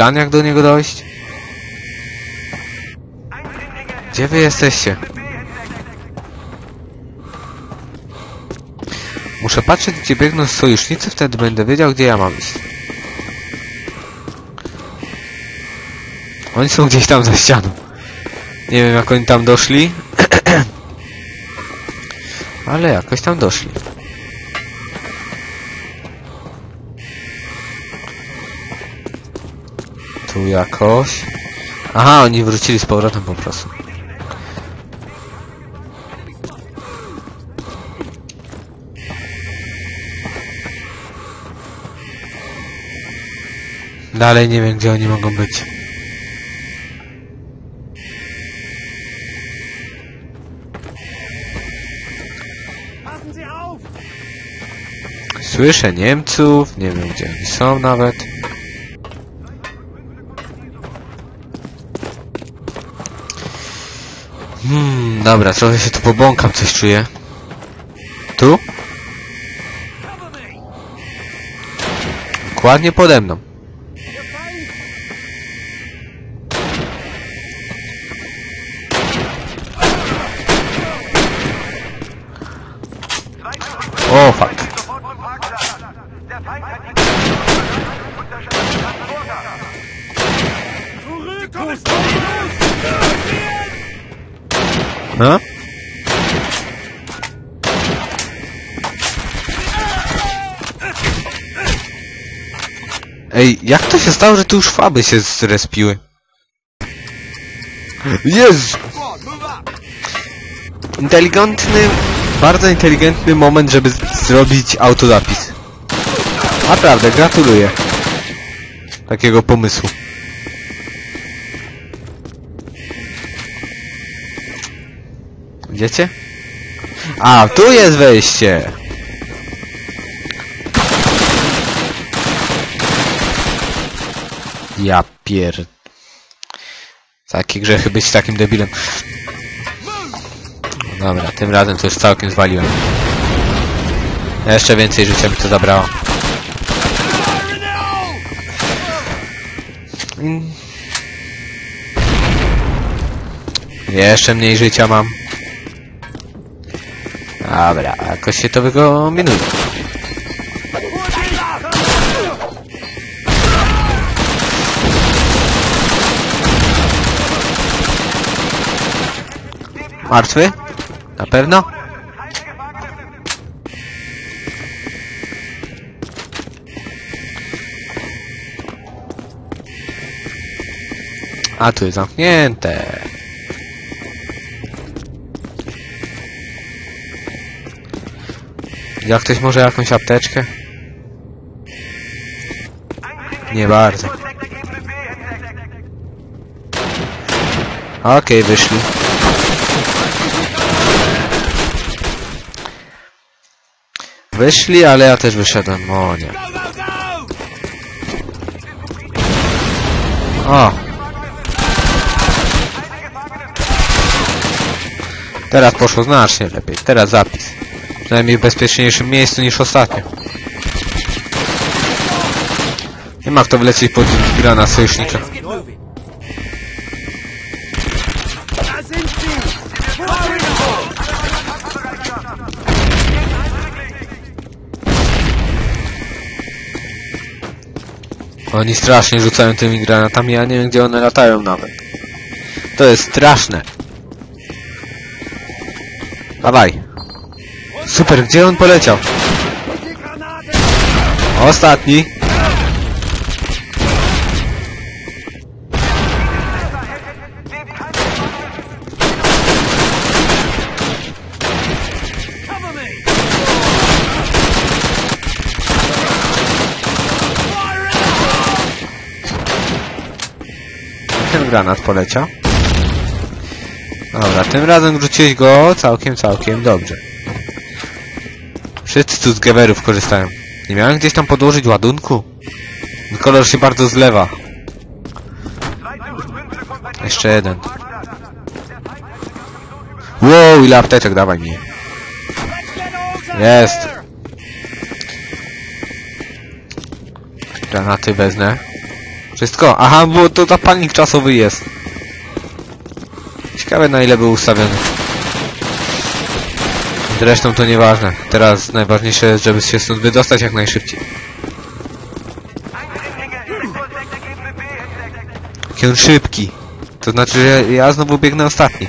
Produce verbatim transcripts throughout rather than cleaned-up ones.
plan, jak do niego dojść? Gdzie wy jesteście? Muszę patrzeć, gdzie biegną sojusznicy, wtedy będę wiedział, gdzie ja mam iść. Oni są gdzieś tam za ścianą. Nie wiem, jak oni tam doszli. Ale jakoś tam doszli. Tu jakoś... Aha, oni wrócili z powrotem po prostu. Dalej nie wiem, gdzie oni mogą być. Słyszę Niemców, nie wiem, gdzie oni są nawet. Hmm, dobra, trochę się tu pobłąkam, coś czuję. Tu? Dokładnie pode mną. O, fuck. No? Ej, jak to się stało, że tu już faby się zrespiły? Jezu! Inteligentny, bardzo inteligentny moment, żeby zrobić autozapis. Naprawdę, gratuluję takiego pomysłu. Widzicie? A, tu jest wejście! Ja pier... Takie grzechy być takim debilem. Dobra, tym razem to już całkiem zwaliłem. Jeszcze więcej życia mi to zabrało. Jeszcze mniej życia mam. Dobra, jakoś się to wykombinuje. Martwy? Na pewno? A tu jest zamknięte. Jak ktoś może jakąś apteczkę? Nie bardzo. Okej, okay, wyszli. Wyszli, ale ja też wyszedłem. O nie. O! Teraz poszło znacznie lepiej. Teraz zapis. Przynajmniej w bezpieczniejszym miejscu niż ostatnio. Nie ma kto wlecieć pod grana sojusznika. Oni strasznie rzucają tymi granatami, ja nie wiem, gdzie one latają nawet. To jest straszne. Dawaj. Super, gdzie on poleciał? Ostatni. Ten granat poleciał. Dobra, tym razem wrzuciłeś go całkiem, całkiem dobrze. Wszyscy tu z gewerów korzystają. Nie miałem gdzieś tam podłożyć ładunku? Kolor się bardzo zlewa. Jeszcze jeden. Wow, ile apteczek, dawaj mi. Jest. Granaty wezmę. Wszystko? Aha, bo to zapalnik czasowy jest. Ciekawe na ile był ustawiony. Zresztą to nieważne. Teraz najważniejsze jest, żeby się stąd wydostać jak najszybciej. Jaki on szybki. To znaczy, że ja znowu biegnę ostatni.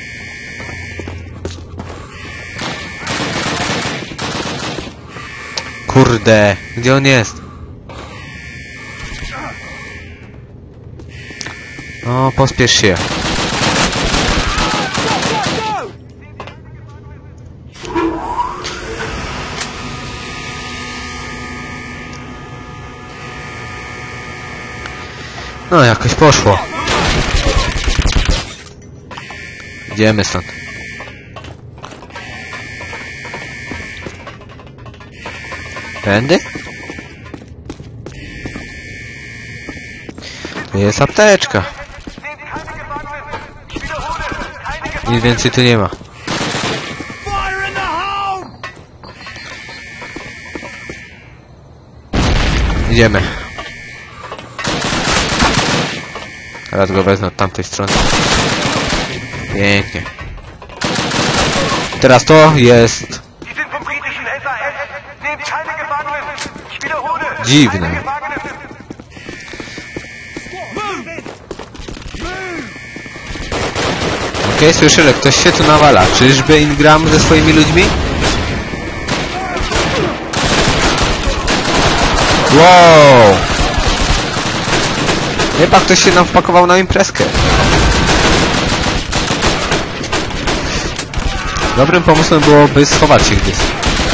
Kurde, gdzie on jest? O, pospiesz się. No, jakoś poszło. Idziemy stąd. Tędy? To jest apteczka. Nic więcej tu nie ma. Idziemy. Teraz go wezmę od tamtej strony. Pięknie. Teraz to jest... dziwne. Okej, okay, słyszę, że ktoś się tu nawala. Czyżby Ingram ze swoimi ludźmi? Wow! Chyba ktoś się nam wpakował na imprezkę. Dobrym pomysłem byłoby schować się gdzieś.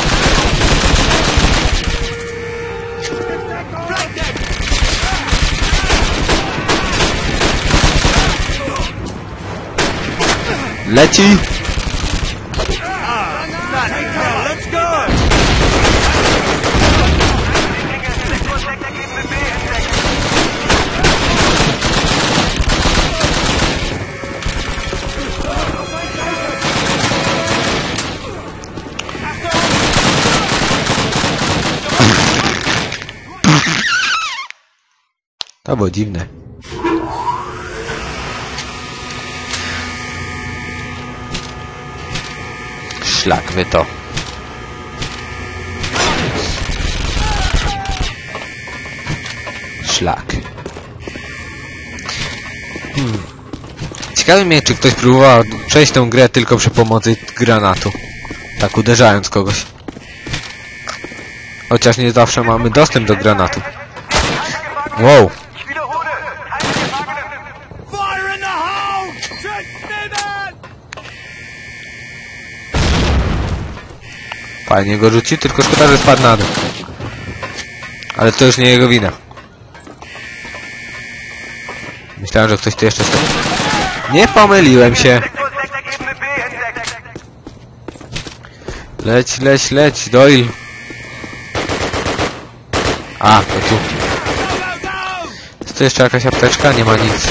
Leci! To było dziwne. Szlak wy to. Szlak. Hmm. Ciekawi mnie, czy ktoś próbował przejść tą grę tylko przy pomocy granatu. Tak uderzając kogoś. Chociaż nie zawsze mamy dostęp do granatu. Wow. Fajnie go rzucił, tylko szkoda, że spadł na dół. Ale to już nie jego wina. Myślałem, że ktoś tu jeszcze stoi. Nie pomyliłem się. Leć, leć, leć, Doyle. A, to tu. Jest tu jeszcze jakaś apteczka? Nie ma nic.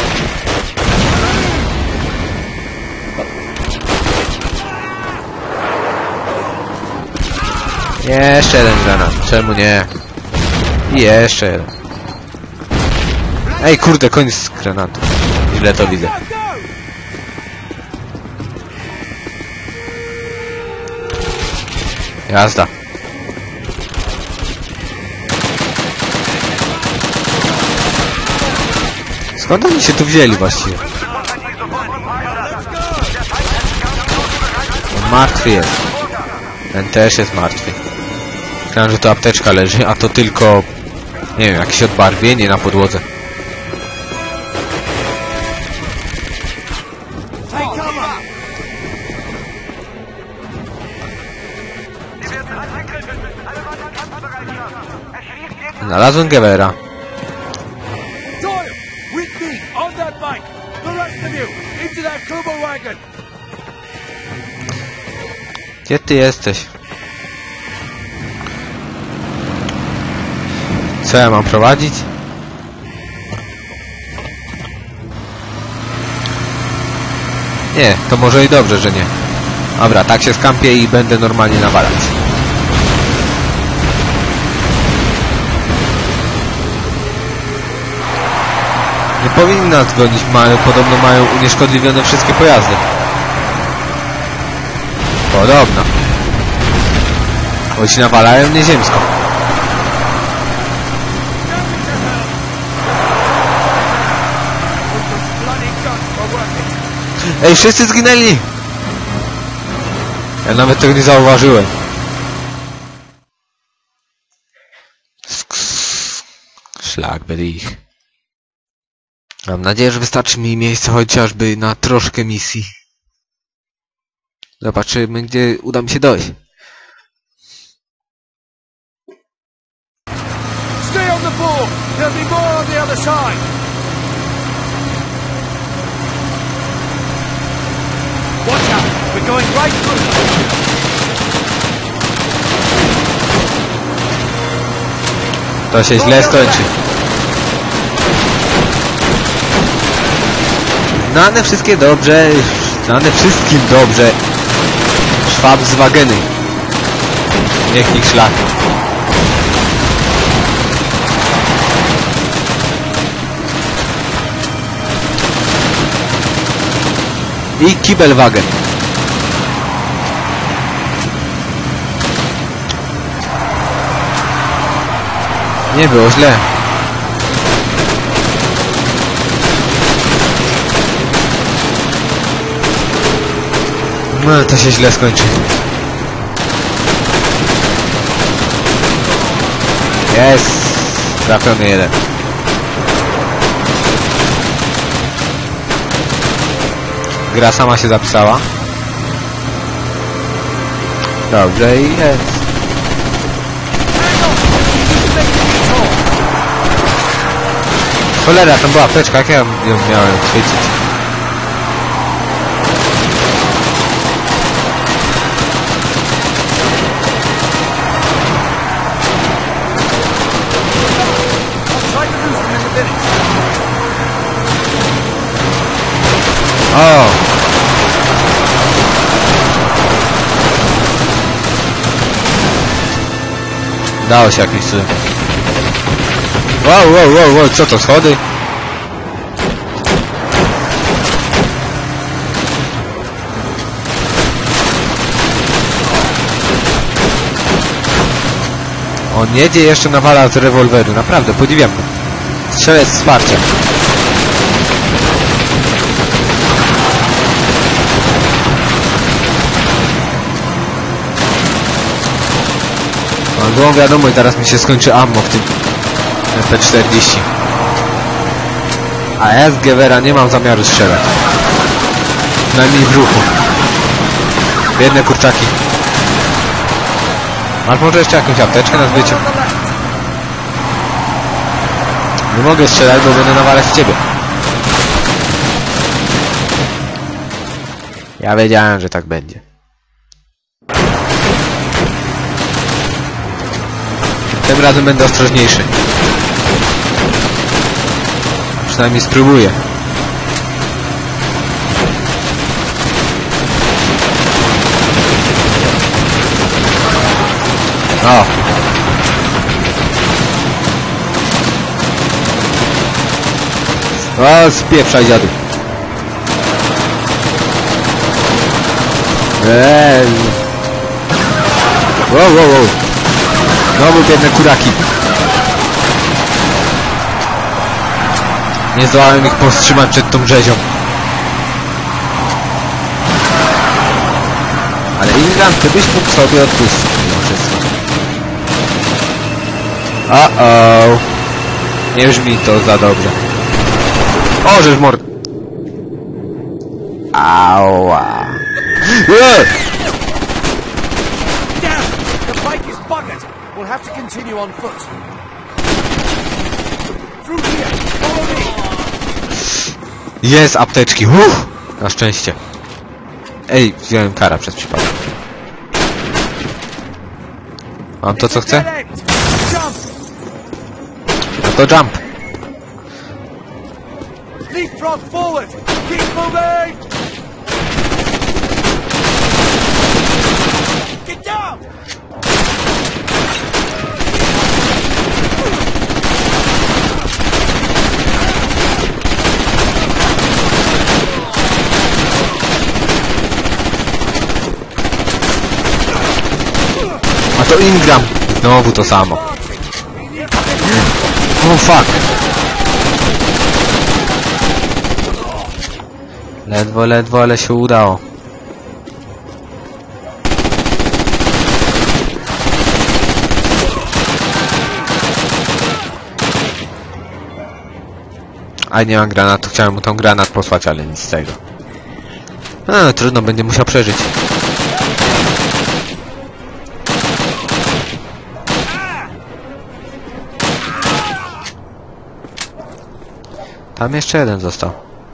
Jeszcze jeden granat. Czemu nie? I jeszcze jeden. Ej, kurde, koniec granatu. Źle to widzę. Jazda. Skąd oni się tu wzięli właściwie? On martwy jest. Ten też jest martwy. Myślałem, że to apteczka leży, a to tylko... nie wiem, jakieś odbarwienie na podłodze. Znalazłem Gewera. Gdzie ty jesteś? Co ja mam prowadzić? Nie, to może i dobrze, że nie. Dobra, tak się skampię i będę normalnie nawalać. Nie powinni nas gonić, mają, podobno mają unieszkodliwione wszystkie pojazdy. Podobno. Bo ci nawalają nieziemsko. Ej, wszyscy zginęli! Ja nawet tego nie zauważyłem. Szlak by ich. Mam nadzieję, że wystarczy mi miejsca chociażby na troszkę misji. Zobaczymy, gdzie uda mi się dojść. Stay on the board. There'll be more on the other side. Watch out. We're going right through. To się źle skończy. Znane wszystkie dobrze, znane wszystkim dobrze. Schwabswageny. Niech ich szlak. I Kibelwagen. Nie było źle. No, to się źle skończy. Jest! Trafiony jeden. Gra sama się zapisała. Dobrze i jest. Cholera, tam była apteczka, jak ja ją miałem chwycić? O! Dało się jakieś cudem. Wow, wow, wow, wow, co to, schody? On jedzie jeszcze nawala z rewolweru, naprawdę, podziwiam go. Strzelec wsparcia. No, było wiadomo i teraz mi się skończy ammo w tym P czterdzieści. A ja z Gewera nie mam zamiaru strzelać. Przynajmniej w ruchu. Biedne kurczaki. Masz może jeszcze jakąś apteczkę na zbyciu? Nie mogę strzelać, bo będę nawalać w ciebie. Ja wiedziałem, że tak będzie. Tym razem będę ostrożniejszy. Przynajmniej spróbuję. O! O, spieprzaj dziadu. Eee. Wow, wow, wow. Znowu biedne kuraki. Nie zdołałem ich powstrzymać przed tą rzezią. Ale Ingram, ty byś mógł sobie odpuścić mimo wszystko. Uh-oh. Nie brzmi to za dobrze. O, żeż mord... Ała. We'll have to continue on foot. Through here. Follow me. Jest apteczki. Uff, na szczęście. Ej, wziąłem kara przez przypadek. Mam to, co chcę? No to jump. Leapfrog forward. Keep moving. Get down. Ingram. Znowu to samo. Oh fuck. Ledwo, ledwo, ale się udało. A nie mam granatu, chciałem mu tą granat posłać, ale nic z tego. A, trudno, będzie musiał przeżyć. Tam jeszcze jeden został.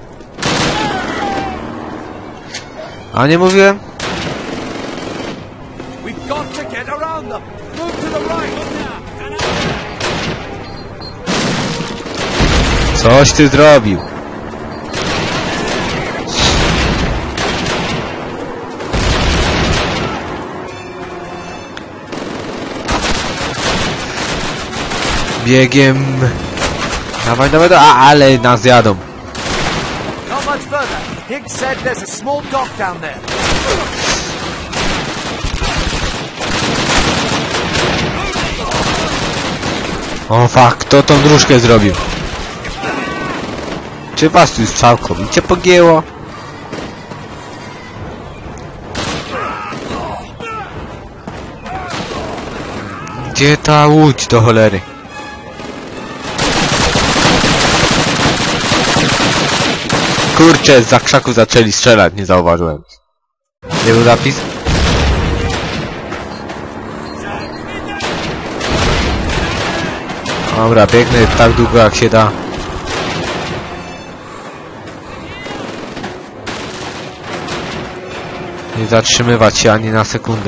A nie mówiłem? We've got to get around them. Move to the right. Coś ty zrobił. Biegiem. Dawaj, dawaj, dawaj. A, ale nas jadą. Not much further. Higgs said there's a small dock down there. O fuck, kto tą dróżkę zrobił? Czy was tu już całkowicie pogięło? Gdzie ta łódź do cholery? Kurczę, z za krzaku zaczęli strzelać, nie zauważyłem. Nie był zapis? Dobra, biegnę tak długo jak się da. Nie zatrzymywać się ani na sekundę.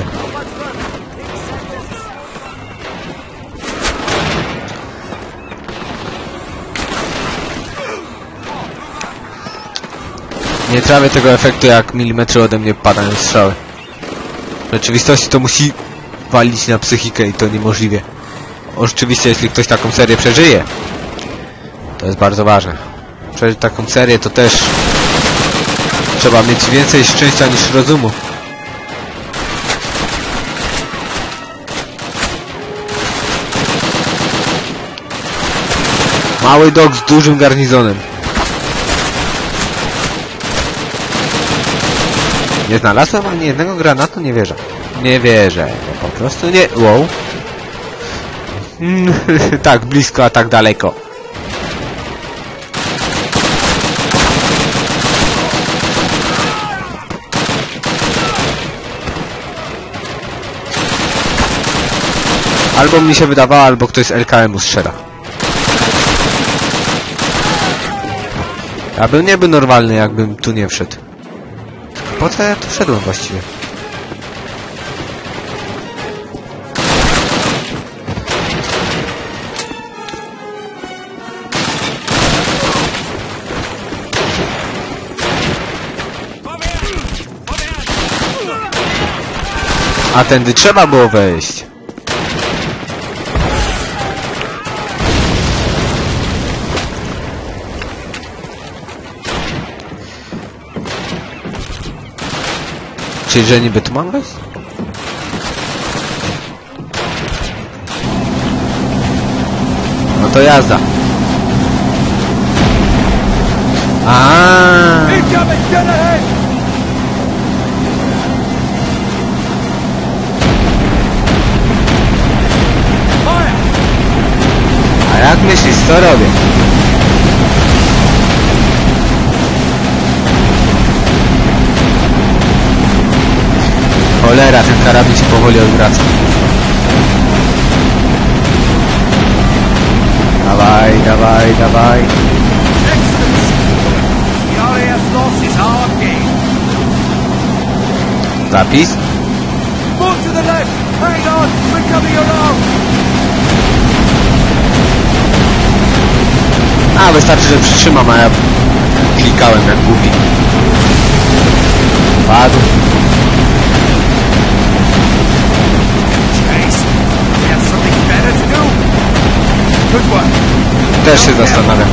Nie trawię tego efektu, jak milimetry ode mnie padają strzały. W rzeczywistości to musi walić na psychikę i to niemożliwie. Oczywiście, jeśli ktoś taką serię przeżyje, to jest bardzo ważne. Przeżyć taką serię to też trzeba mieć więcej szczęścia niż rozumu. Mały dok z dużym garnizonem. Nie znalazłem ani jednego granatu, nie wierzę. Nie wierzę, no po prostu nie... Wow. Tak blisko, a tak daleko. Albo mi się wydawało, albo ktoś z L K M-u strzela. Ja bym nie był normalny, jakbym tu nie wszedł. Po co ja tu wszedłem właściwie? A tędy trzeba było wejść. Czyli, że niby tu mam wejść? No to jazda. Aaaa. A jak myślisz, co robię? Cholera, ten karabin się powoli odwraca. Dawaj, dawaj, dawaj. Zapis? A, wystarczy, że przytrzymam, a ja klikałem jak głupi. Padł. Też się zastanawiam.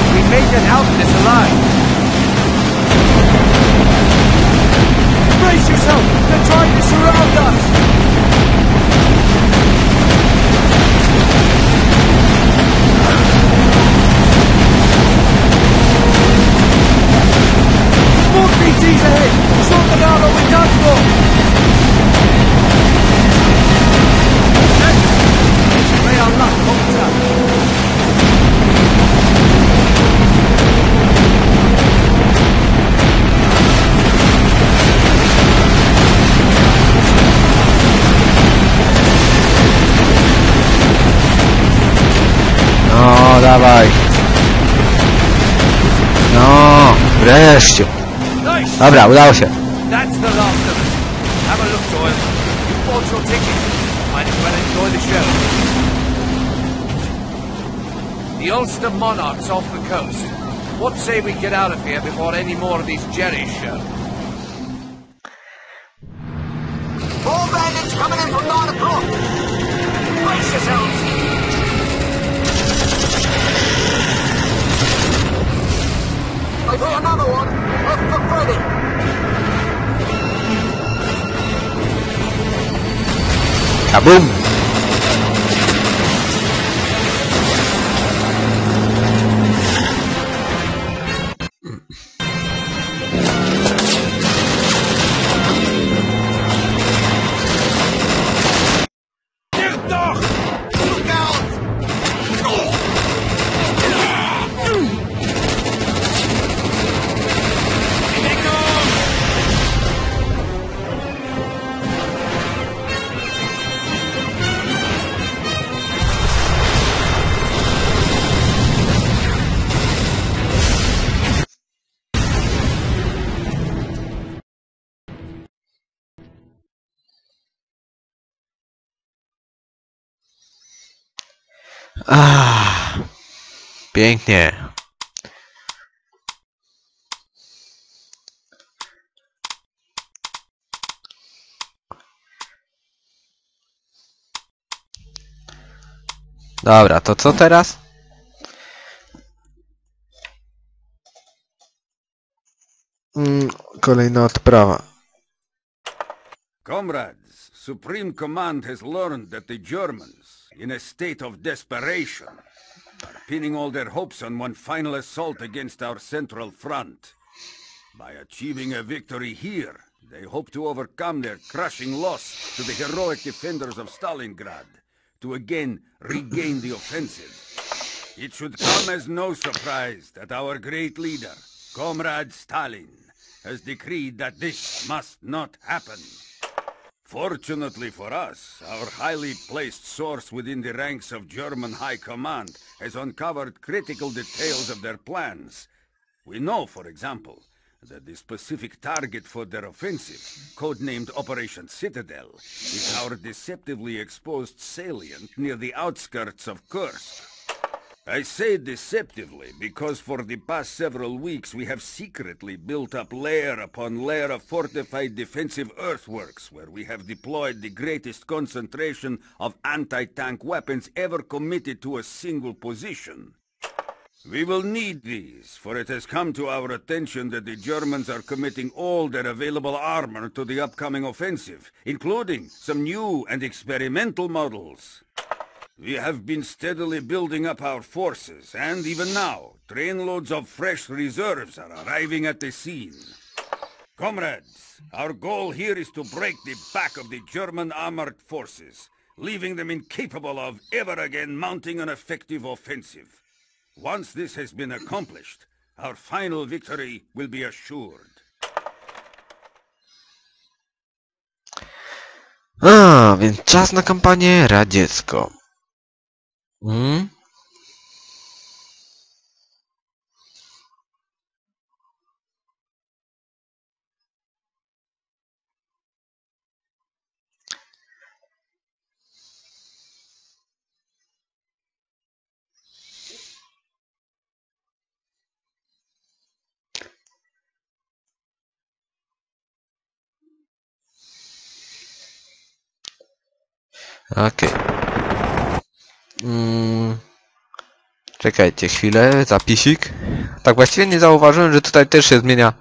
No, dawaj. No, wreszcie. Dobra, udało się. That's the last of us. Have a look, Doyle. You bought your ticket. Might as well enjoy the show. The Ulster Monarch's off the coast. What say we get out of here before any more of these Jerrys show? Four bandits coming in from nine o'clock. Brace yourselves. I see another one. Left for Freddy. Kaboom! Ah, pięknie. Dobra, to co teraz? Mm, kolejna odprawa. Comrades, Supreme Command has learned that the Germans, in a state of desperation, are pinning all their hopes on one final assault against our central front. By achieving a victory here, they hope to overcome their crushing loss to the heroic defenders of Stalingrad, to again regain the offensive. It should come as no surprise that our great leader, Comrade Stalin, has decreed that this must not happen. Fortunately for us, our highly placed source within the ranks of German High Command has uncovered critical details of their plans. We know, for example, that the specific target for their offensive, codenamed Operation Citadel, is our deceptively exposed salient near the outskirts of Kursk. I say deceptively because for the past several weeks we have secretly built up layer upon layer of fortified defensive earthworks where we have deployed the greatest concentration of anti-tank weapons ever committed to a single position. We will need these, for it has come to our attention that the Germans are committing all their available armor to the upcoming offensive, including some new and experimental models. We have been steadily building up our forces, and even now, trainloads of fresh reserves are arriving at the scene. Comrades, our goal here is to break the back of the German armored forces, leaving them incapable of ever again mounting an effective offensive. Once this has been accomplished, our final victory will be assured. A, więc czas na kampanię radziecką. Hmm? Okej. Mm. Czekajcie chwilę, zapisik. Tak właściwie nie zauważyłem, że tutaj też się zmienia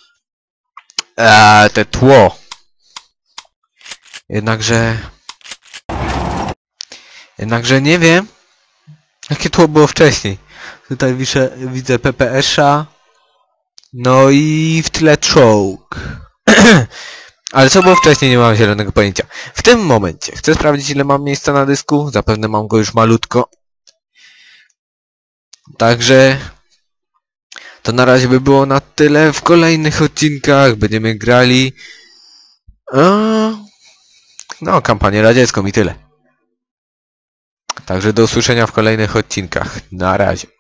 eee, te tło. Jednakże... Jednakże nie wiem, jakie tło było wcześniej. Tutaj wiszę, widzę P P S-a. No i w tle czołg. Ale co było wcześniej, nie mam zielonego pojęcia. W tym momencie chcę sprawdzić, ile mam miejsca na dysku. Zapewne mam go już malutko. Także to na razie by było na tyle. W kolejnych odcinkach będziemy grali no, kampanię radziecką i tyle. Także do usłyszenia w kolejnych odcinkach. Na razie.